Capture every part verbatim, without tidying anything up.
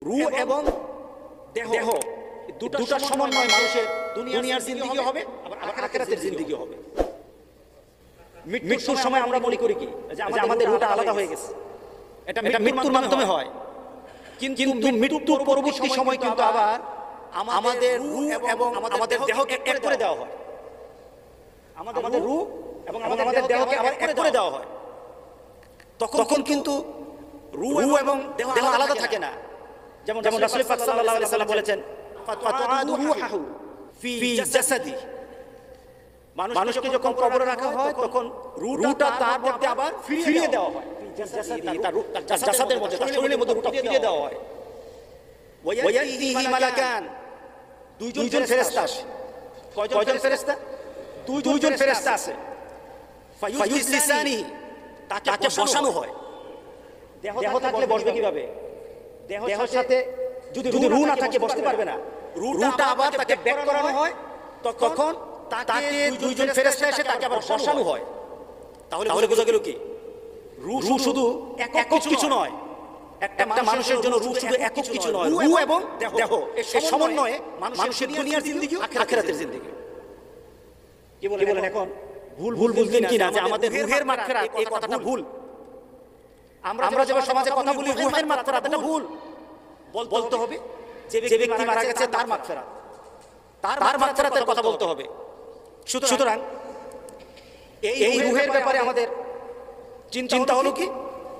রূহ এবং দেহ দুটার সমন্বয় মানুষের দুনিয়ার জিন্দেগি হবে, আবার আখিরাতের জিন্দেগি হবে। মৃত্যুর সময় আমরা মনে করি কি যে আমাদের রূহটা আলাদা হয়ে গেছে, এটা মৃত্যুর মাধ্যমে হয়। কিন্তু মৃত্যুর পরবর্তী সময় কিন্তু আবার আমাদের রূহ এবং আমাদের দেহকে এক করে দেওয়া হয়। আমাদের রূহ এবং আমাদের দেহকে আবার এক করে দেওয়া হয়। তখন কিন্তু রূহ এবং দেহ আলাদা থাকে না। যেমন যেমন রাসূল পাক সাল্লাল্লাহু আলাইহি ওয়াসাল্লাম বলেছেন, ফাতুআদু রূহু ফি জাসাদি। মানুষকে যখন কবরে রাখা হয় তখন রূহটা তার মধ্যে আবার ফিরিয়ে দেওয়া হয়, তার জাসাদের মধ্যে, তার শরীরের মধ্যে রূহটা ফিরিয়ে দেওয়া হয়। ওয়ায়াতিহি মালাকান, দুইজন ফেরেশতা আসে। কয়জন ফেরেশতা? দুইজন ফেরেশতা আছে। ফায়ুজলিসানিহি, তাকে বসানো হয়। দেহ থাকলে বসবে কিভাবে? দেহের সাথে যদি রূহ না থাকে বসতে পারবে না। রূহটা আবার তাকে ব্যাক করানো হয়, তখন তাকে দুইজন ফেরেশতা এসে তাকে আবার বসানো হয়। তাহলে তাহলে বোঝা গেল কি রূহ শুধু একক কিছু নয়। একটা মানুষের জন্য রূহ শুধু একক কিছু নয়, রূহ এবং দেহ এই সমন্বয়ে মানুষের দুনিয়ার জিন্দেগি আখিরাতের জিন্দেগি। কি বলেন এখন? ভুল ভুল বুঝলেন কিনা যে আমাদের রূহের মাগফিরাত এই কথাটা ভুল। আমরা যেভাবে সমাজে কথা বলি রূহের মাগফিরাত এটা ভুল। বলতে হবে যে ব্যক্তি মারা গেছে তার মাগফিরাত, তার মাগফিরাতের কথা বলতে হবে। সুতরাং এই রূহের ব্যাপারে আমাদের চিন্তা হলো কি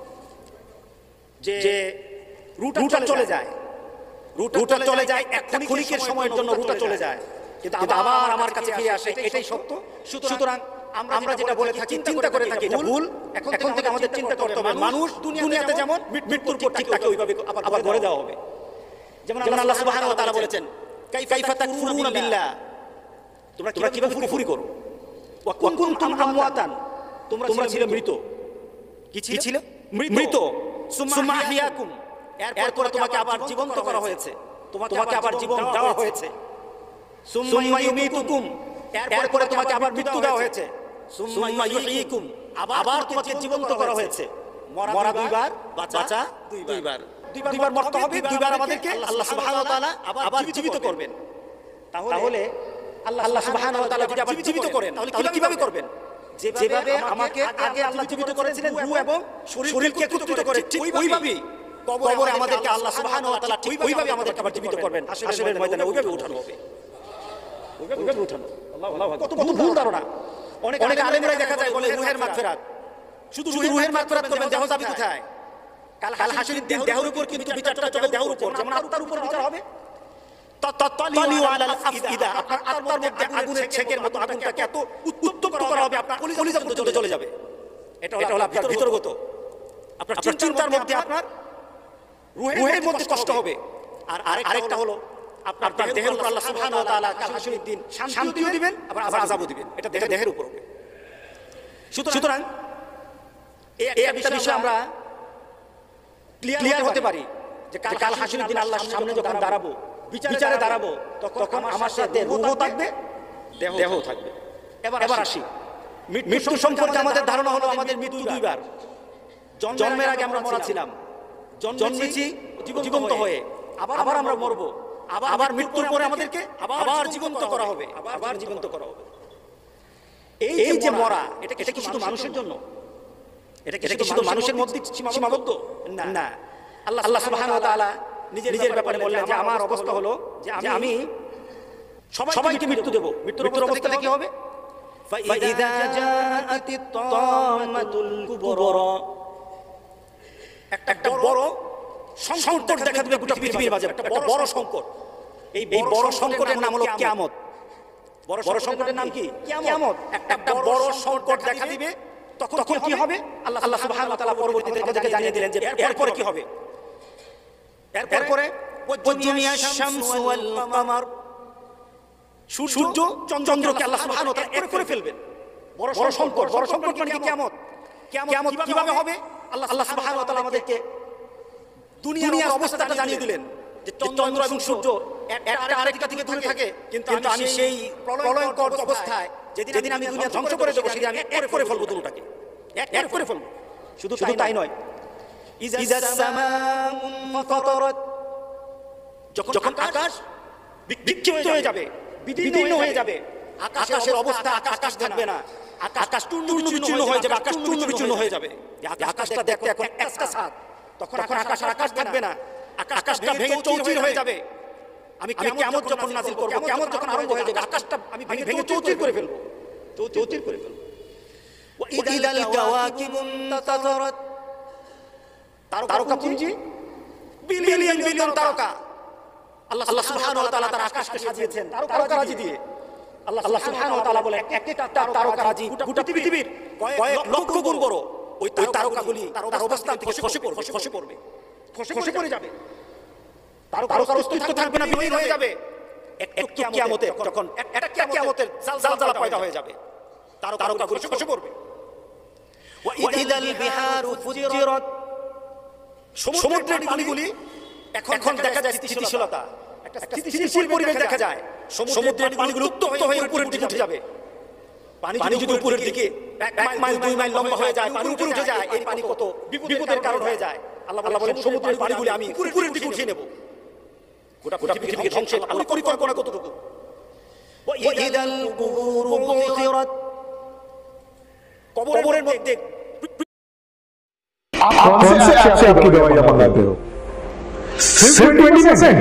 যে রূহটা চলে যায়, রূহটা চলে যায় একটা ক্ষণিকের সময়ের জন্য, রূহটা চলে যায় কিন্তু আবার আমার কাছে ফিরে আসে, এটাই সত্য। সুতরাং আমরা যেটা বলে থাকি, চিন্তা করে থাকি এটা ভুল। এখন থেকে আমাদের চিন্তা করতে হবে মানুষ দুনিয়াতে যেমন মৃত্যুর পর ঠিক তাকে ওইভাবে আবার গড়ে দেওয়া হবে। যেমন আল্লাহ সুবহানাহু ওয়া তাআলা বলেছেন, কাইফা তাকফুরুনা বিল্লাহ, তোমরা কিভাবে কুফরি করো। ওয়া কুনতুম আমওয়াতান, তোমরা ছিলে মৃত। কি ছিল? মৃত। সুম্মা আহইয়াকুম, এরপর তোমাকে আবার জীবন্ত করা হয়েছে, তোমাকে আবার জীবন দেওয়া হয়েছে। সুম্মা ইউমীতুকুম, এরপর তোমাকে আবার মৃত্যু দেওয়া হয়েছে। সুম্মা ইউহয়িকুম, আবার তোমাকে জীবন্ত করা হয়েছে। মরা দুইবার, বাঁচা দুইবার। দুইবার মরতে হবে, দুইবার আমাদেরকে আল্লাহ সুবহানাহু ওয়া তাআলা আবার জীবিত করবেন। তাহলে আল্লাহ সুবহানাহু ওয়া তাআলা যদি আবার জীবিত করেন তাহলে কিভাবে করবেন? যেভাবে আমাকে আগে আল্লাহ জীবিত করেছিলেন রূহ এবং শরীরকে একত্রিত করে, ঠিক ওইভাবেই কবরে আমাদেরকে আল্লাহ সুবহানাহু ওয়া তাআলা ঠিক ওইভাবে আমাদেরকে আবার জীবিত করবেন। হাশরের ময়দানে ওইভাবে উঠানো হবে, ওইভাবে উঠানো। আল্লাহু আকবার। কত ভুল ধারণা। অনেক অনেক আলেমরাই দেখা যায় বলে রূহের মাগফিরাত, শুধু রূহের মাগফিরাত করবেন, দেহ যাবে কোথায়? কাল কাল হাসরের দিন দেহের উপর কিন্তু বিচারটা চলে, দেহের উপর যেমন আত্মার উপর বিচার হবে। তাতালিউ আলাল আফইদা, আপনার আত্মার মধ্যে আগুনের ছেকের মতো আগুনটাকে এত উত্তপ্ত করা হবে আপনার কলিজা পর্যন্ত চলে যাবে। এটা হলো আপনার ভিতরগত, আপনার চিন্তার মধ্যে আপনার রূহের মধ্যে কষ্ট হবে। আর আরেকটা হলো আপনার দেহের উপর আল্লাহ সুবহানাহু ওয়া তাআলা কাল হাসরের দিন শান্তিও দিবেন আবার আযাবও দিবেন। এটা দেহের উপর হবে। সুতরাং এই একটা বিষয় আমরা ক্লিয়ার হতে পারি যে কাল হাসরের দিন আল্লাহর সামনে যখন দাঁড়াবো, বিচারে দাঁড়াবো, তখন আমার সাথে রূহও থাকবে, দেহও থাকবে। এবার আসি মৃত্যু সম্পর্কে আমাদের ধারণা হলো আমাদের মৃত্যু দুইবার। জন্মের আগে আমরা মরা ছিলাম, জন্মেছি জীবন্ত হয়ে, আবার আমরা মরবো, আবার মৃত্যুর পরে আমাদেরকে আবার জীবন্ত করা হবে, আবার জীবন্ত করা হবে। এই যে মরা, এটা এটা কি শুধু মানুষের জন্য? এটা কি শুধু মানুষের মধ্যে সীমাবদ্ধ? না, আল্লাহ আল্লাহ সুবহানাহু ওয়া তাআলা নিজের ব্যাপারে বললেন যে আমার অবস্থা হলো যে আমি সবাইকে মৃত্যু দেব। মৃত্যুর অবস্থাটা কি হবে? ফাইযা জাআতিত তামাতুল কুবরা, একটা বড় সংকট দেখা দিবে গোটা পৃথিবীর মাঝে, একটা বড় সংকট। এই বড় সংকটের নাম হলো কিয়ামত। বড় সংকটের নাম কি? কিয়ামত। একটা বড় সংকট দেখা দিবে, তখন কি হবে? আল্লাহ আল্লাহ সুবহানাহু ওয়া তাআলা পরবর্তীতে আমাদেরকে জানিয়ে দিলেন যে এরপরে কি হবে। এরপরে ওয়াজুমিয়াশ শামসু ওয়াল কামার, সূর্য চন্দ্রকে আল্লাহ সুবহানাহু ওয়া তাআলা এক করে ফেলবেন। বড় সংকট, বড় সংকট মানে কিয়ামত। কিয়ামত কিভাবে হবে? আল্লাহ আল্লাহ সুবহানাহু ওয়া তাআলা আমাদেরকে দুনিয়ার অবস্থাটা জানিয়ে দিলেন যে চন্দ্র এবং সূর্য একটা আরেকটা থেকে দূরে থাকে, কিন্তু আমি সেই প্রলয়ঙ্কর অবস্থায় যেদিন আমি দুনিয়া ধ্বংস করে দেবো সেদিন আমি এক করে ফেলবো, দুটোটাকে এক করে ফেলবো। শুধু শুধু তাই নয়, ইযা সামাউন ফাতারাত, যখন আকাশ বিক্ষিপ্ত হয়ে যাবে, বিদীর্ণ হয়ে যাবে, আকাশের অবস্থা আকাশ থাকবে না, আকাশ চূর্ণ হয়ে যাবে, আকাশ চূর্ণ বিচূর্ণ হয়ে যাবে। আকাশটা দেখতে এখন একটা ছাদ, তখন আকাশ আকাশ থাকবে না, আকাশটা ভেঙে চৌচির হয়ে যাবে। আমি কিয়ামত যখন নাযিল করব, কিয়ামত যখন আরম্ভ হয়ে যাবে, আকাশটা আমি ভেঙে চৌচির করে ফেলবো, চৌচির করে ফেলবো। ওয়াইদাল কাওয়াকিবুন তাতারাত, তারকাপুঞ্জি বিলিয়ন বিলিয়ন তারকা। আল্লাহ আল্লাহ সুবহানাহু ওয়া তাআলা তার আকাশকে সাজিয়েছেন তারকারাজি দিয়ে। আল্লাহ আল্লাহ সুবহানাহু ওয়া তাআলা বলেন এক একটা তারকারাজি গোটা পৃথিবীর কয়েক লক্ষ গুণ বড়। ওই তারকাগুলি তার অবস্থান থেকে খসে পড়বে, খসে পড়বে, খসে পড়ে যাবে। তারকার অস্তিত্ব থাকবে না, বিলীন হয়ে যাবে। একটু কিয়ামতে যখন একটা কিয়ামতের জালজালা পয়দা হয়ে যাবে, তারকাগুলি খসে পড়বে। ওয়াইদাল বিহারু ফুজিরাত, সমুদ্রের পানিগুলি এখন দেখা যায় স্থিতিশীলতা, একটা স্থিতিশীল পরিবেশ দেখা যায়। সমুদ্রের পানিগুলো উত্তপ্ত হয়ে উপরের দিকে উঠে যাবে। পানি যদি উপরের দিকে এক মাইল দুই মাইল লম্বা হয়ে যায়, পানি উপরে উঠে যায়, এই পানি কত বিপদের কারণ হয়ে যায়। আল্লাহ আল্লাহ বলেন সমুদ্রের পানিগুলি আমি উপরের দিকে উঠিয়ে নেব। গোটা গোটা পৃথিবীকে ধ্বংসের আল্লাহ পরিকল্পনা কতটুকু। ওয়াইদাল কুবুরু বুসিরাত, কবরের মধ্যে आप कौन से ऐप से आपकी दवाइयां मंगाते हो? सिर्फ ट्वेंटी परसेंट।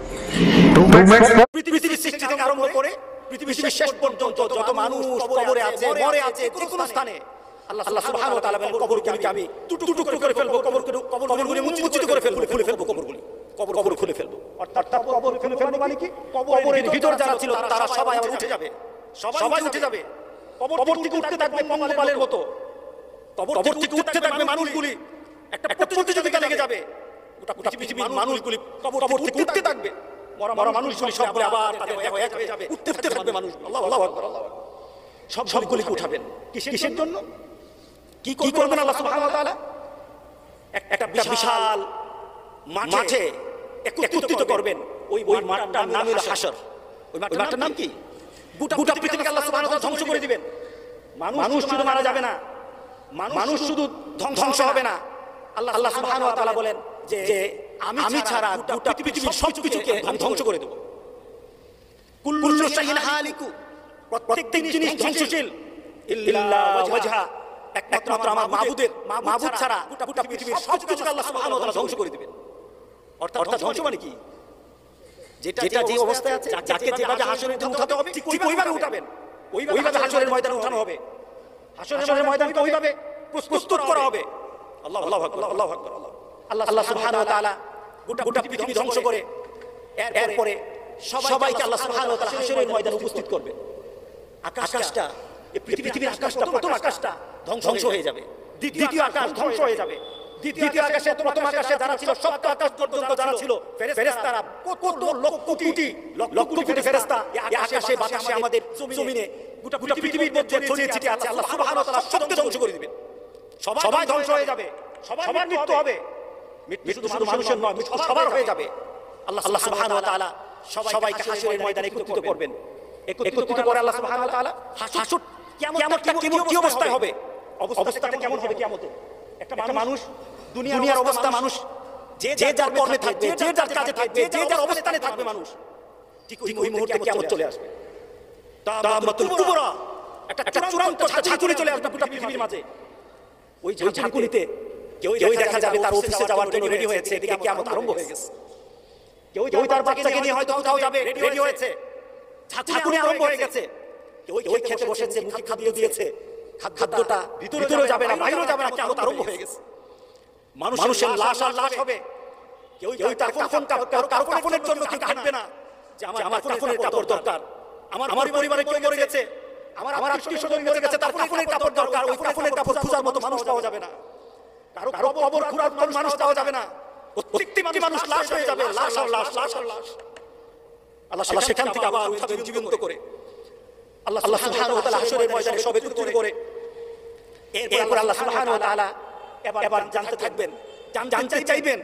পৃথিবীর সৃষ্টি থেকে আরম্ভ করে পৃথিবীর শেষ পর্যন্ত যত মানুষ কবরে আছে, মরে আছে, যে কোনো স্থানে আল্লাহ আল্লাহ সুবহানাহু ওয়া তাআলা বলেন কবরকে আমি টুকরো টুকরো করে ফেলবো, কবরকে কবরগুলি মুচিত করে ফেলবো, খুলে ফেলবো কবরগুলি, কবর কবর খুলে ফেলবো। অর্থাৎ কবর খুলে ফেলবো মানে কি, কবরের ভিতর যারা ছিল তারা সবাই আবার উঠে যাবে, সবাই উঠে যাবে। কবর থেকে উঠতে থাকবে পঙ্গপালের মতো, কবর থেকে উঠতে থাকবে মানুষগুলি, একটা প্রতিযোগিতা লেগে যাবে। গোটা পৃথিবীর মানুষগুলি কবর থেকে উঠতে থাকবে, মরা মরা মানুষগুলি সবগুলো আবার তাদের এক হয়ে যাবে, উঠতে উঠতে থাকবে মানুষ। আল্লাহু আকবার, আল্লাহু আকবার। সব সবগুলিকে উঠাবেন কিসের জন্য? কি করবেন আল্লাহ সুবহানাহু ওয়া তাআলা? একটা বিশাল মাঠে একত্রিত করবেন। ওই ওই মাঠটার নাম হলো হাশর। ওই মাঠটার নাম কি? গোটা পৃথিবীকে আল্লাহ সুবহানাহু ওয়া তাআলা ধ্বংস করে দিবেন। মানুষ শুধু মারা যাবে না, মানুষ শুধু ধ্বংস হবে না। আল্লাহ আল্লাহ সুবহানাহু ওয়া তাআলা বলেন যে আমি ছাড়া গোটা পৃথিবীর সবকিছুকে আমি ধ্বংস করে দেব। কুল্লু শাইইন হালিকু, প্রত্যেক জিনিস ধ্বংসশীল, ইল্লা ওয়াজহা, একমাত্র আমার মাবুদের মাবুদ ছাড়া গোটা পৃথিবীর সবকিছুকে আল্লাহ সুবহানাহু ওয়া তাআলা ধ্বংস করে দিবেন। অর্থাৎ ধ্বংস মানে কি? যেটা যে অবস্থায় আছে, যাকে যেভাবে হাশরের দিন উঠাতে হবে ঠিক ওইভাবে উঠাবেন, ওইভাবে হাশরের ময়দানে উঠানো হবে। হাশরের ময়দানকে ওইভাবে প্রস্তুত করা হবে। আল্লাহু আকবার, আল্লাহু আকবার। আল্লাহ আল্লাহ সুবহানাহু ওয়া তাআলা গোটা পৃথিবী ধ্বংস করে এরপরে সবাইকে আল্লাহ সুবহানাহু ওয়া তাআলা হাশরের ময়দানে উপস্থিত করবে। আকাশটা, এই পৃথিবীর আকাশটা, প্রথম আকাশটা ধ্বংস হয়ে যাবে, দ্বিতীয় আকাশ ধ্বংস হয়ে যাবে। দ্বিতীয় আকাশে, প্রথম আকাশে যারা ছিল, সপ্ত আকাশ পর্যন্ত যারা ছিল ফেরেশতারা, কত লক্ষ কোটি লক্ষ কোটি ফেরেশতা এই আকাশে বাতাসে আমাদের জমিনে গোটা পৃথিবীর মধ্যে ছড়িয়ে ছিটিয়ে আছে। আল্লাহ সুবহানাহু ওয়া তাআলা সবকে ধ্বংস করে দিবেন, সবাই ধ্বংস হয়ে যাবে, সবার মৃত্যু হবে। মৃত্যু শুধু মানুষের নয়, মৃত্যু সবার হয়ে যাবে। আল্লাহ আল্লাহ সুবহানাহু ওয়া তাআলা সবাইকে হাশরের ময়দানে একত্রিত করবেন। একত্রিত করে আল্লাহ সুবহানাহু ওয়া তাআলা হাশর কিয়ামতটা কি অবস্থায় হবে, অবস্থাটা কেমন হবে কিয়ামতে? একটা মানুষ, দুনিয়ার অবস্থা, মানুষ যে যে যার কর্মে থাকবে, যে যার কাজে থাকবে, যে যার অবস্থানে থাকবে মানুষ, ঠিক ওই মুহূর্তে কিয়ামত চলে আসবে। তামাতুল কুবরা, একটা একটা চূড়ান্ত ঝাঁকুনি চলে আসবে গোটা পৃথিবীর মাঝে। ওই ঝাঁকুনিতে কেউ কেউ দেখা যাবে তার অফিসে যাওয়ার জন্য রেডি হয়েছে, এদিকে কিয়ামত আরম্ভ হয়ে গেছে। কেউ কেউ তার বাচ্চাকে নিয়ে হয়তো কোথাও যাবে, রেডি হয়েছে, ঝাঁকুনি আরম্ভ হয়ে গেছে। কেউ কেউ খেতে বসেছে, মুখে খাদ্য দিয়েছে, খাদ্যটা ভিতরে যাবে না, বাইরেও যাবে না, কিয়ামত আরম্ভ হয়ে গেছে। মানুষের লাশ আর লাশ হবে। কেউ কেউ তার কাফন, কারো কাফনের জন্য কেউ কাটবে না যে আমার কাফনের কাপড় দরকার, আমার আমার পরিবারে কেউ মরে গেছে, আমার আমার আত্মীয় স্বজন মরে গেছে, তার কাফনের কাপড় দরকার। ওই কাফনের কাপড় খোঁজার মতো মানুষ পাওয়া যাবে না, কারো কারো কবর খোঁড়ার মতো মানুষ পাওয়া যাবে না। প্রত্যেকটি মানুষ লাশ হয়ে যাবে, লাশ আর লাশ, লাশ আর লাশ। আল্লাহ আল্লাহ সেখান থেকে আবার উঠাবেন জীবন্ত করে। আল্লাহ আল্লাহ সুবহানাহু ওয়া তাআলা হাশরের ময়দানে সবে একত্রিত করে এরপর আল্লাহ সুবহানাহু ওয়া তাআলা এবার জানতে থাকবেন, জানতে চাইবেন,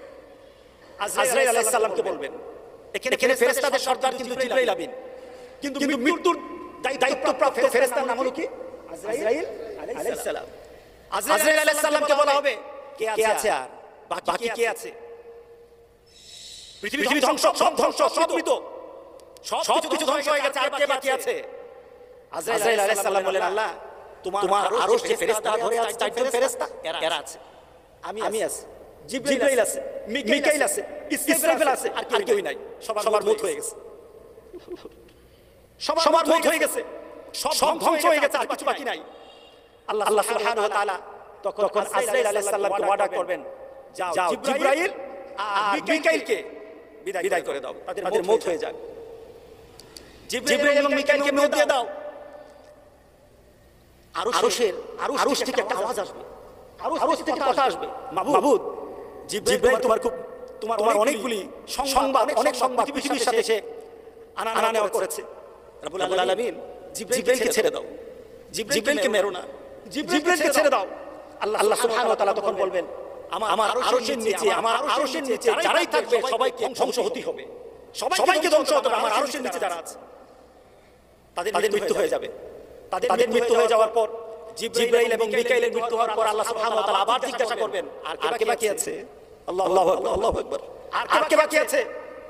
আজরাইল আলাইহিস সালামকে বলবেন। এখানে এখানে ফেরেশতাদের সর্দার কিন্তু জিবরাইল আমিন, কিন্তু মৃত্যুর দায়িত্বপ্রাপ্ত ফেরেশতার নাম হলো কি? আজরাইল আলাইহিস সালাম। আজরাইল আলাইহিস সালামকে বলা হবে কে আছে আর বাকি কে আছে? পৃথিবী ধ্বংস, সব ধ্বংস, সব মৃত, সব কিছু ধ্বংস হয়ে গেছে, আর কে বাকি আছে? আজরাইল আলাইহিস সালাম বলেন, আল্লাহ তোমার আরশ যে ফেরেশতা ধরে আছে, চারজন ফেরেশতা এরা আছে, আমি আমি আছি, জিবরাইল আছে, মিকাইল আছে, ইসরাফিল আছে, আর কেউই নাই, সবার মউত হয়ে গেছে, সবার মউত হয়ে গেছে, সব ধ্বংস হয়ে গেছে, আর কিছু বাকি নাই। আল্লাহ আল্লাহ সুবহানাহু ওয়া তাআলা তখন আজরাইল আলাইহিস সালামকে ওয়াদা করবেন, যাও জিবরাইল আর মিকাইলকে বিদায় করে দাও, তাদের মউত হয়ে যাক। জিবরাইল এবং মিকাইলকে মউত দিয়ে দাও। আরশের আরশ থেকে একটা আওয়াজ আসবে, আরশ থেকে কথা আসবে, মাবুদ জিবরাইল তোমার খুব তোমার অনেকগুলি সংবাদ, অনেক সংবাদ পৃথিবীর সাথে সে আনা নেওয়া করেছে। রব্বুল আলামিন জিবরাইলকে ছেড়ে দাও, জিবরাইলকে মেরো না, জিবরাইলকে ছেড়ে দাও। আল্লাহ আল্লাহ সুবহানাহু ওয়া তাআলা তখন বলবেন, আমার আরশের নিচে, আমার আরশের নিচে যারাই থাকবে সবাইকে ধ্বংস হতেই হবে, সবাইকে ধ্বংস হতে হবে। আমার আরশের নিচে যারা আছে তাদের মৃত্যু হয়ে যাবে। তাদের মৃত্যু হয়ে যাওয়ার পর জিবরাইল এবং মিকাইলের মৃত্যু হওয়ার পর আল্লাহ সুবহানাহু ওয়া তাআলা আবার জিজ্ঞাসা করবেন, আর কে বাকি আছে? আল্লাহু আকবার, আল্লাহু আকবার, আর কে বাকি আছে?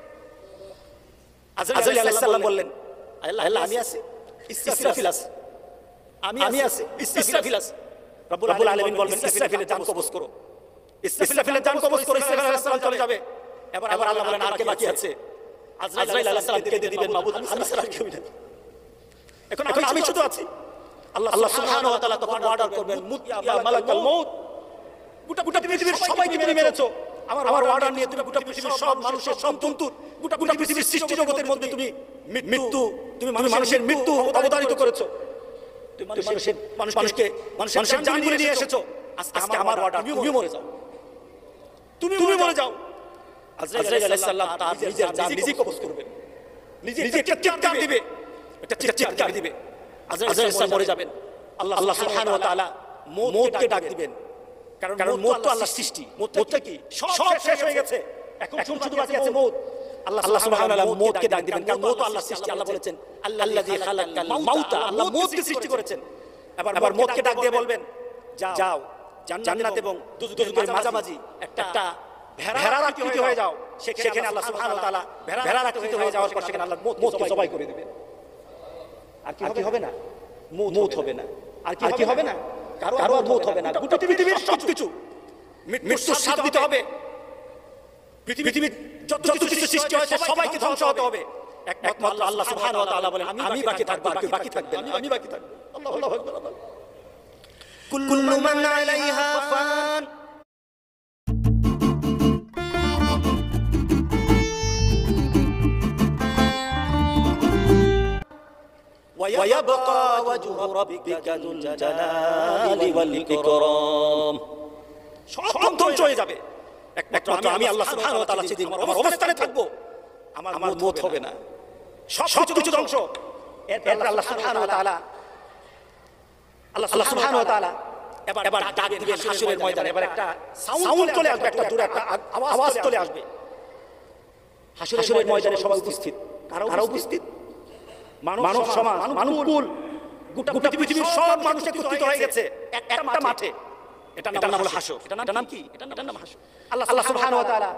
আজরাইল আলাইহিস সালাম বললেন, আল্লাহ আল্লাহ আমি আছি, ইসরাফিল আছে, আমি আমি আছি, ইসরাফিল আছে। রব্বুল আলামিন বলবেন, ইসরাফিলের জান কবজ করো, ইসরাফিলের জান কবজ করো, ইসরাফিল আলাইহিস সালাম চলে যাবে। এবার এবার আল্লাহ বলেন, আর কে বাকি আছে? আজরাইল আলাইহিস সালাম কে দিয়ে দিবেন, মাবুদ আমি ছাড়া কেউ নেই, এখন এখন আমি শুধু আছি। আল্লাহ আল্লাহ সুবহানাহু ওয়া তাআলা তখন অর্ডার করবেন, মুত ইয়া মালাকাল মউত, গোটা গোটা পৃথিবীর সবাইকে তুমি মেরেছো, আমার আমার অর্ডার নিয়ে তুমি গোটা পৃথিবীর সব মানুষের সন্তুর, গোটা গোটা পৃথিবীর সৃষ্টি জগতের মধ্যে তুমি মৃত্যু, তুমি মানুষের মৃত্যু অবধারিত করেছো, তুমি মানুষের মানুষকে মানুষের জান বলে নিয়ে এসেছো। আজকে আমার অর্ডার, তুমি মরে যাও, তুমি তুমি মরে যাও। আজরাইল আলাইহিস সালাম তার নিজের জান নিজে কবজ করবেন, নিজে নিজে চিৎকার দিবে, একটা চিৎকার দিবে, আজরাইল আলাইহিস সালাম মরে যাবেন। আল্লাহ আল্লাহ সুবহানাহু ওয়া তাআলা মউতকে ডাক দিবেন, কারণ কারণ মউত তো আল্লাহর সৃষ্টি, মউতটা কি সব শেষ হয়ে গেছে, এখন শুধু বাকি আছে মউত। আল্লাহ আল্লাহ সুবহানাহু ওয়া তাআলা মউতকে ডাক দিবেন, কারণ মউত তো আল্লাহর সৃষ্টি। আল্লাহ বলেছেন, আল্লাযী খালাকাল মাউতা, আল্লাহ মউতকে সৃষ্টি করেছেন। এবার এবার মউতকে ডাক দিয়ে বলবেন, যাও জান্নাত এবং দোজখের মাঝামাঝি একটা ভেড়ার আকৃতি হয়ে যাও, সেখানে আল্লাহ সুবহানাহু ওয়া তাআলা ভেড়ার আকৃতি হয়ে যাওয়ার পর সেখানে আল্লাহ মউতকে জবাই করে দিবেন। আর কি হবে না? মউত হবে না। আর কি হবে না? কারো আর মউত হবে না। গোটা পৃথিবীর সবকিছু মৃত্যুর স্বাদ দিতে হবে। পৃথিবীর যত কিছু সৃষ্টি হয়েছে সবাইকে ধ্বংস হতে হবে। একমাত্র আল্লাহ সুবহানাহু ওয়া তাআলা বলেন, আমি বাকি থাকব, আর কেউ বাকি থাকবে না, আমি বাকি থাকব। আল্লাহু আকবার। কুল্লু মান আলাইহা ফান। ويبقى وجه ربك ذو الجلال والإكرام। সব ধ্বংস হয়ে যাবে, একমাত্র আমি আল্লাহ সুবহানাহু ওয়া তাআলা সেদিন আমার অবস্থানে থাকবো, আমার মউত হবে না, সব কিছু ধ্বংস। এরপর আল্লাহ সুবহানাহু ওয়া তাআলা আল্লাহ সুবহানাহু ওয়া তাআলা এবার এবার ডাক দিবেন হাসরের ময়দানে। এবার একটা সাউন্ড চলে আসবে, একটা দূরে একটা আওয়াজ চলে আসবে। হাসরের ময়দানে সবাই উপস্থিত, কারা উপস্থিত? মানব সমাজ, মানবকুল, গোটা পৃথিবীর সব মানুষ একত্রিত হয়ে গেছে একটা মাঠে। এটার নাম হলো হাসর। এটার নাম কি? এটার নাম হাসর। আল্লাহ আল্লাহ সুবহানাহু ওয়া তাআলা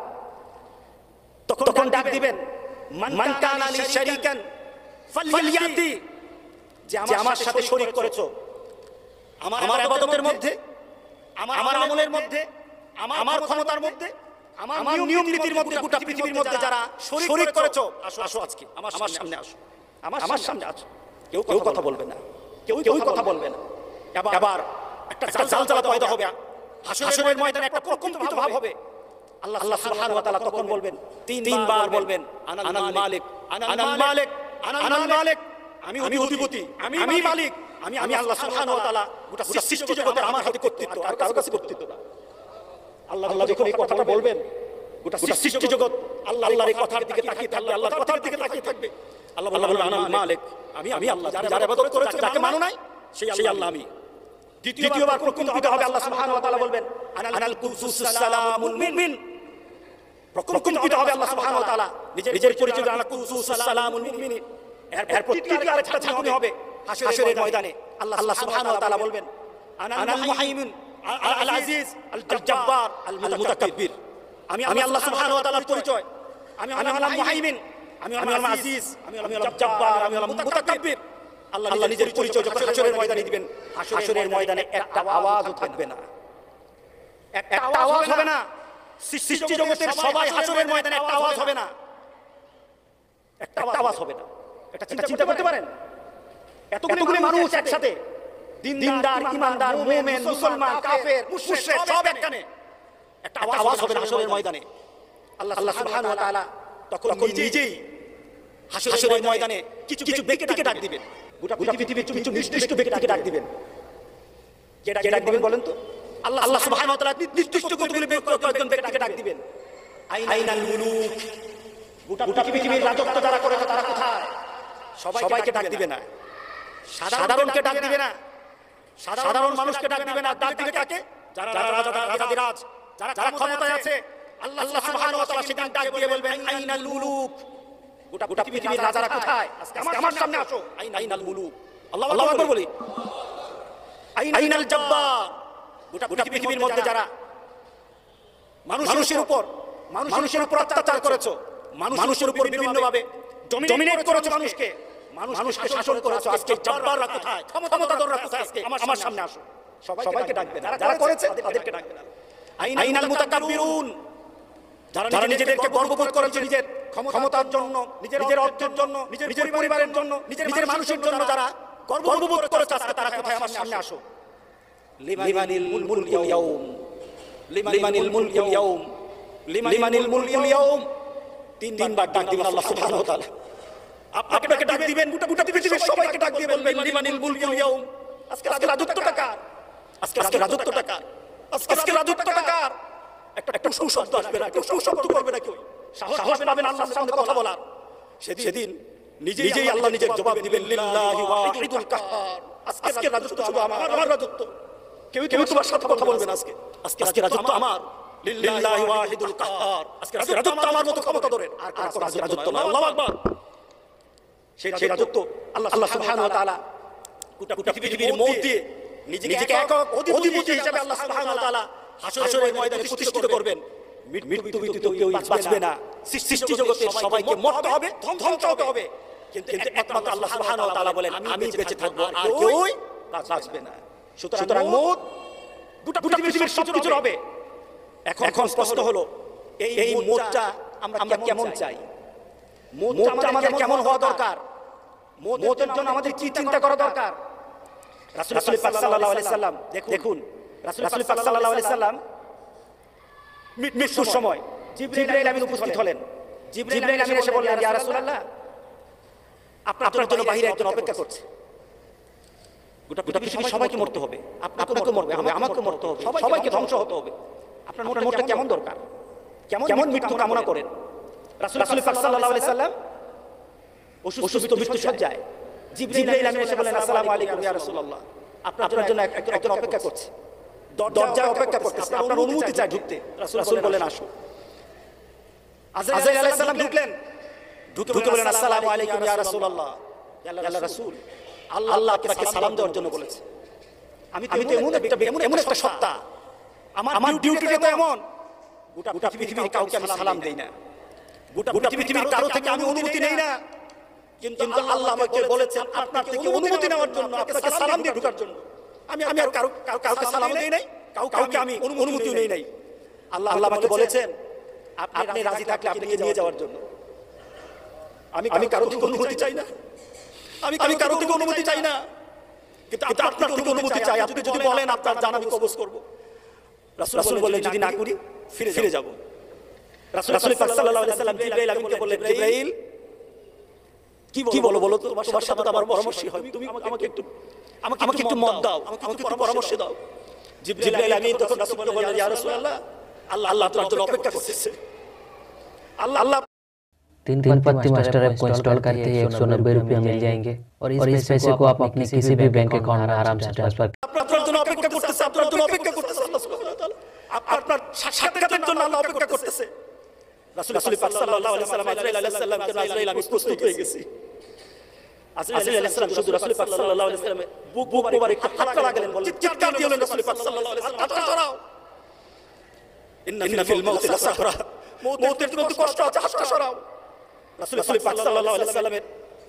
তখন ডাক দিবেন, মান কানা লি শারীকান ফালইয়াতি, যে আমার সাথে শরীক করেছো আমার ইবাদতের মধ্যে, আমার আমলের মধ্যে, আমার ক্ষমতার মধ্যে, আমার নিয়ম নীতির মধ্যে, গোটা পৃথিবীর মধ্যে যারা শরীক করেছো, আসো আজকে আমার সামনে আসো, আমার সামনে আসো। কেউ কেউ কথা বলবে না, কেউ কেউ কথা বলবে না। এবার একটা জালজালা পয়দা হবে, হাসরের ময়দানে একটা প্রকম্পিত ভাব হবে। আল্লাহ আল্লাহ সুবহানাহু ওয়া তাআলা তখন বলবেন, তিনবার বলবেন, আনাল মালিক, আনাল মালিক, আনাল মালিক, আমি আমি অধিপতি, আমি আমি মালিক, আমি আমি আল্লাহ সুবহানাহু ওয়া তাআলা। গোটা সৃষ্টি জগতে আমার হাতে কর্তৃত্ব, আর কারো কাছে কর্তৃত্ব না। আল্লাহ আল্লাহ যখন এই কথাটা বলবেন, গোটা সৃষ্টি জগৎ আল্লাহ আল্লাহর এই কথার দিকে তাকিয়ে থাকবে, আল্লাহর কথার দিকে তাকিয়ে থাকবে। আল্লাহ বলবেন, আনাল মালিক, আমি আমি আল্লাহ, যারা ইবাদত করেছো, যাকে মানো নাই, সেই আল্লাহ আমি। দ্বিতীয়বার প্রকম্পিত হবে, আল্লাহ সুবহানাহু ওয়া তাআলা বলবেন, আনাল কুদ্দুস সালামুল মুমিন। প্রকম্পিত হবে আল্লাহ সুবহানাহু ওয়া তাআলা নিজের পরিচয়, আনাল কুদ্দুস সালামুল মুমিন। এরপর তৃতীয় আরেকটা ঝাঁকুনি হবে হাসরের ময়দানে। আল্লাহ আল্লাহ সুবহানাহু ওয়া তাআলা বলবেন, আনাল মুহাইমিন আল আজিজ আল জাব্বার আল মুতাকাব্বির। আমি আমি আল্লাহ সুবহানাহু ওয়া তাআলার পরিচয়, আমি আমি হলাম মুহাইমিন, আমি হলাম আজিজ, আমি হলাম জব্বার, আমি হলাম মুতাকাব্বির। আল্লাহ আল্লাহ নিজের পরিচয় যখন হাশরের ময়দানে দিবেন, হাশরের ময়দানে একটা আওয়াজও থাকবে না, একটা আওয়াজ হবে না। সৃষ্টি জগতের সবাই হাশরের ময়দানে একটা আওয়াজ হবে না, একটা আওয়াজ হবে না। এটা চিন্তা করতে পারেন? এতগুলো মানুষ একসাথে, দিনদার, ইমানদার, মুমিন, মুসলমান, কাফের, মুশরিক সব একখানে, একটা আওয়াজ হবে না হাশরের ময়দানে। আল্লাহ আল্লাহ সুবহানাহু ওয়া তাআলা তখন নিজেই হাশরের ময়দানে কিছু কিছু ব্যক্তিকে ডাক দিবেন, গোটা পৃথিবীর কিছু নির্দিষ্ট ব্যক্তিকে ডাক দিবেন। কে ডাক দিবেন বলেন তো? আল্লাহ আল্লাহ সুবহানাহু ওয়া তাআলা নির্দিষ্ট কতগুলো ব্যক্তিকে ডাক দিবেন। আইনাল মুলুক, গোটা পৃথিবীর রাজত্ব যারা করেছে তারা কোথায়? সবাইকে ডাক দিবে না, সাধারণকে ডাক দিবে না, সাধারণ মানুষকে ডাক দিবে না। ডাক দিবে কাকে? যারা রাজা রাজাদিরাজ, যারা ক্ষমতায় আছে। আল্লাহ সুবহানাহু ওয়া তাআলা সেদিন ডাক দিয়ে বলবেন আইনাল মুলুক, গোটা গোটা পৃথিবীর রাজারা কোথায়? আমার সামনে আসো। আইনাল মুলুক, আল্লাহু আকবার বলি। আইনাল জব্বার, গোটা গোটা পৃথিবীর মধ্যে যারা মানুষের উপর মানুষের উপর অত্যাচার করেছো, মানুষের উপর বিভিন্ন ভাবে ডমিনেট করেছো, মানুষকে মানুষকে শাসন করেছো, আজকে জব্বাররা কোথায়? ক্ষমতাধররা কোথায়? আজকে আমার সামনে আসো। সবাইকে ডাকবে না, যারা করেছে তাদেরকে ডাকবে না। আইনাল মুতাকাব্বিরুন, যারা নিজেদেরকে গর্ববোধ করেছে নিজের ক্ষমতার জন্য, নিজের অর্থের জন্য, নিজের পরিবারের জন্য, নিজের মানুষের জন্য যারা গর্ববোধ করেছে, আজকে তারা কোথায়? আমার সামনে আসো। লিমানিল মুলকুল ইয়াউম, লিমানিল মুলকুল ইয়াউম, লিমানিল মুলকুল ইয়াউম। তিন দিনবার ডাক দিবেন আল্লাহ সুবহানাহু ওয়া তাআলা। আপনাকে ডাক দিবেন, গোটা গোটা পৃথিবীর সবাইকে ডাক দিয়ে বলবেন লিমানিল মুলকুল ইয়াউম। আজকে আজকে রাজত্বটা কার? আজকে আজকে রাজত্বটা কার? আজকে আজকে রাজত্বটা কার? একটা একটা সুশব্দ আসবে না, একটা সুশব্দ করবে না কেউ, সাহস পাবেন আল্লাহর সামনে কথা বলার। সেদিন নিজেই আল্লাহ নিজের জবাব দিবেন লিল্লাহি ওয়াহিদুল কাহ্হার। আজকে রাজত্ব শুধু আমার, আমার রাজত্ব। কেউ কেউ তোমার সাথে কথা বলবেন আজকে। আজকে আজকে রাজত্ব আমার, লিল্লাহি ওয়াহিদুল কাহ্হার। আজকে আজকে রাজত্ব আমার মতো ক্ষমতাধরের আর আর রাজত্ব না। আল্লাহু আকবার। সেই রাজত্ব আল্লাহ আল্লাহ সুবহানাহু ওয়া তাআলা গোটা গোটা পৃথিবীর মধ্যে নিজেকে একক অধিপতি হিসেবে আল্লাহ সুবহানাহু ওয়া তাআলা হাশরের ময়দানে প্রতিষ্ঠিত করবেন। মৃত্যু ব্যতীত কেউ বাঁচবে না। সৃষ্টি জগতের সবাইকে মরতে হবে, ধ্বংস হতে হবে, কিন্তু একমাত্র আল্লাহ সুবহানাহু ওয়া তাআলা বলেন আমি বেঁচে থাকবো, আর কেউ বাঁচবে না। সুতরাং মওত গোটা পৃথিবীর সবকিছুর হবে। এখন এখন স্পষ্ট হলো এই মওতটা আমরা কেমন চাই, মওতটা আমাদের কেমন হওয়া দরকার, মওতের জন্য আমাদের কি চিন্তা করা দরকার। রাসূল পাক সাল্লাল্লাহু আলাইহি সাল্লাম দেখুন, রাসূল পাক সাল্লাল্লাহু আলাইহি সাল্লাম মৃত্যুর সময় জিবরাইল আমিন উপস্থিত হলেন। জিবরাইল আমিন এসে বললেন ইয়া রাসূলুল্লাহ, আপনার জন্য বাহিরে একজন অপেক্ষা করছে। গোটা গোটা পৃথিবীর সবাইকে মরতে হবে, আপনাকে মরতে হবে, আমাকে মরতে হবে, সবাইকে ধ্বংস হতে হবে। আপনার মরতে কেমন দরকার, কেমন মৃত্যু কামনা করেন? রাসূল পাক সাল্লাল্লাহু আলাইহি সাল্লাম অসুস্থ মৃত্যু সজ্জায় জিবরাইল আমিন এসে বলেন আসসালামু আলাইকুম ইয়া রাসূলুল্লাহ, আপনার জন্য একজন অপেক্ষা করছে, দরজায় অপেক্ষা করতেছে, আপনার অনুমতি চাই ঢুকতে। রাসূল বলেন আসো। আজরাইল আলাইহিস সালাম ঢুকলেন, ঢুকে বলেন আসসালামু আলাইকুম ইয়া রাসূলুল্লাহ। ইয়া রাসূল, আল্লাহ আপনাকে সালাম দেওয়ার জন্য বলেছে। আমি তো এমন একটা এমন একটা সত্তা, আমার আমার ডিউটিটা তো এমন, গোটা পৃথিবীর কাউকে আমি সালাম দেই না, গোটা পৃথিবীর কারো থেকে আমি অনুমতি নেই না, কিন্তু আল্লাহ আমাকে বলেছেন আপনার থেকে অনুমতি নেওয়ার জন্য, আপনাকে সালাম দিয়ে ঢোকার জন্য। আমি আমি আর কারো কাউকে সালাম দেই নাই, কাউকে আমি অনুমতিও নেই নাই। আল্লাহ আল্লাহ আমাকে বলেছেন আপনি রাজি থাকলে আপনাকে নিয়ে যাওয়ার জন্য। আমি আমি কারো থেকে অনুমতি চাই না, আমি আমি কারো থেকে অনুমতি চাই না, কিন্তু আপনার থেকে অনুমতি চাই। আপনি যদি বলেন আপনার জান আমি কবজ করব। রাসূল বললেন যদি না করি ফিরে ফিরে যাব। রাসূল পাক সাল্লাল্লাহু আলাইহি সাল্লাম জিবরাইল আমিনকে বললেন জিবরাইল কি বলো বলো তো, তোমার সাথে আমার পরামর্শ হয়, তুমি আমাকে একটু আমাকে আমাকে একটু মত দাও, আমাকে একটু পরামর্শ দাও। জিবরাইল আমিন তখন রাসূলকে বললেন ইয়া রাসূলুল্লাহ, আল্লাহ আল্লাহ আপনার জন্য অপেক্ষা করতেছে। আল্লাহ আল্লাহ तीन तीन पत्ती मास्टर ऐप को इंस्टॉल करते ही एक सौ नब्बे रुपये मिल जाएंगे और इस पैसे को आप अपने किसी भी बैंक अकाउंट में आराम से ट्रांसफर আপনার জন্য অপেক্ষা করতেছে, আপনার জন্য অপেক্ষা করতেছে আল্লাহ সুবহানাহু ওয়া তাআলা, আপনার সাক্ষাতের জন্য আল্লাহ অপেক্ষা করতেছে। রাসূল পাক সাল্লাল্লাহু আলাইহি সাল্লাম আজরাইল আলাইহিস সালামকে আজরাইল আমি প্রস্তুত হয়ে গেছি। আজরাইল আলাইহিস সালাম শুধু রাসূল পাক সাল্লাল্লাহু আলাইহি সাল্লামের বুক বুক একটু ধাক্কা লাগালেন, বললেন চিৎকার দিয়ে বললেন রাসূল পাক সাল্লাল্লাহু আলাইহি সাল্লাম হাতটা ধরাও, ইন্না ফিল মাউতি লাসাকরা মৌতের মধ্যে কষ্ট আছে, হাতটা সরাও। রাসূল পাক সাল্লাল্লাহু আলাইহি সাল্লামের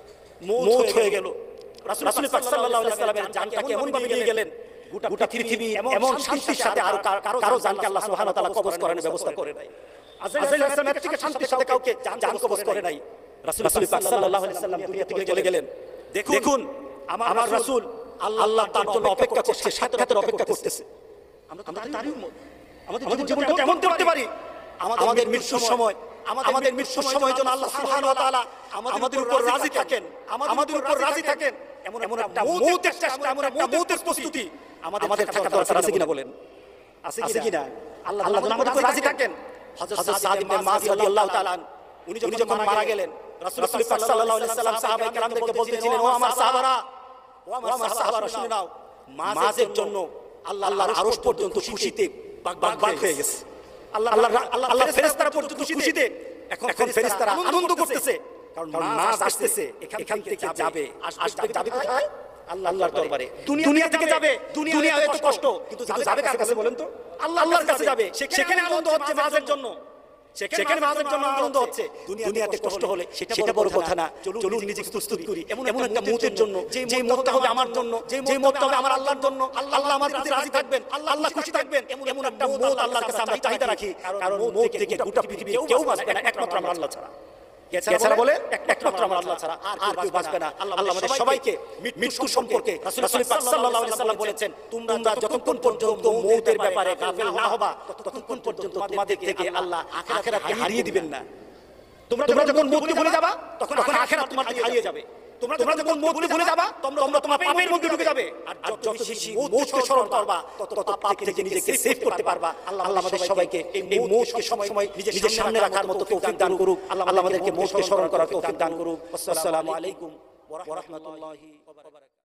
মৌত হয়ে গেল। রাসূল পাক সাল্লাল্লাহু আলাইহি সাল্লামের জানটাকে এমন ভাবে নিয়ে গেলেন, গোটা পৃথিবী এমন শান্তির সাথে আর কারো জানকে আল্লাহ সুবহানাহু ওয়া তাআলা কবজ করার ব্যবস্থা করে নাই। আজরাইল আলাইহিস সালাম এর থেকে শান্তির সাথে কাউকে জান কবজ করে নাই। রাসূল পাক সাল্লাল্লাহু আলাইহি সাল্লাম দুনিয়া থেকে চলে গেলেন। দেখুন আমার রাসূল আল্লাহ তার জন্য অপেক্ষা করছে, সাক্ষাতের অপেক্ষা করতেছে। আমরা তারই উম্মত। আমাদের জীবনটা কেমন করতে পারি? আমাদের মৃত্যুর সময়, আমাদের মৃত্যুর সময় যেন আল্লাহ সুবহানাহু ওয়া তাআলা আমাদের উপর রাজি থাকেন, আমাদের উপর রাজি থাকেন। এমন এমন একটা মৌতের চেষ্টা, এমন একটা মৌতের প্রস্তুতি আমাদের থাকা দরকার আছে কিনা বলেন? আছে কিনা? আল্লাহ আল্লাহ যেন আমাদের উপর রাজি থাকেন। হযরত সাদ ইবনে মুআয রাদিয়াল্লাহু তাআলা উনি যখন মারা গেলেন, রাসূল পাক সাল্লাল্লাহু আলাইহি সাল্লাম সাহাবায়ে কেরামদেরকে বলতেছিলেন, ও আমার সাহাবারা, ও আমার সাহাবারা শুনে নাও, মুআযের জন্য আল্লাহ আল্লাহর আরশ পর্যন্ত খুশিতে বাগবাগ হয়ে গেছে। আল্লাহ আল্লাহ আল্লাহ ফেরেশতারা পর্যন্ত খুশিতে এখন এখন ফেরেশতারা আনন্দ করতেছে, কারণ মুআয আসতেছে, এখান থেকে যাবে। আসবে যাবে কোথায়? আল্লাহ আল্লাহর দরবারে। দুনিয়া থেকে যাবে, দুনিয়া এত কষ্ট, কিন্তু যাবে কার কাছে বলেন তো? আল্লাহর কাছে যাবে। সেখানে আনন্দ হচ্ছে মুআযের জন্য, সেখানে মুআযের জন্য আনন্দ হচ্ছে। দুনিয়াতে কষ্ট হলে সেটা বড় কথা না। চলুন নিজেকে প্রস্তুত করি এমন একটা মৌতের জন্য, যে মৌতটা হবে আমার জন্য, যে মৌতটা হবে আমার আল্লাহর জন্য। আল্লাহ আমার প্রতি রাজি থাকবেন, আল্লাহ খুশি থাকবেন, এমন একটা মৌত আল্লাহর কাছে আমরা চাহিদা রাখি। কারণ মৌত থেকে গোটা পৃথিবী কেউ বাঁচবে না, একমাত্র আমরা আল্লাহ ছাড়া। এছাড়া বলে একমাত্র আমার আল্লাহ ছাড়া আর কেউ বাঁচবে না। আল্লাহ আমাদের সবাইকে মৃত্যু সম্পর্কে রাসূল পাক সাল্লাল্লাহু আলাইহি সাল্লাম বলেছেন, তোমরা যতক্ষণ পর্যন্ত মৌতের ব্যাপারে গাফিল না হবা, ততক্ষণ পর্যন্ত তোমাদের থেকে আল্লাহ আখিরাতকে হারিয়ে দিবেন না। তোমরা তোমরা যখন মৌতকে ভুলে যাবা, তখন তখন আখিরাত তোমার থেকে হারিয়ে যাবে। তোমরা তোমরা যখন মৌতকে ভুলে যাবা, তোমরা তোমার পাপের মধ্যে ঢুকে যাবে। আর যত বেশি মৌতকে স্মরণ করবা, তত তত পাপ থেকে নিজেকে সেভ করতে পারবা। আল্লাহ আল্লাহ আমাদের সবাইকে এই মৌতকে সময় সময় নিজের সামনে রাখার মতো তৌফিক দান করুক। আল্লাহ আমাদেরকে মৌতকে স্মরণ করার তৌফিক দান করুক। আসসালামু আলাইকুম ওয়া রাহমাতুল্লাহি ওয়া বারাকাতুহু।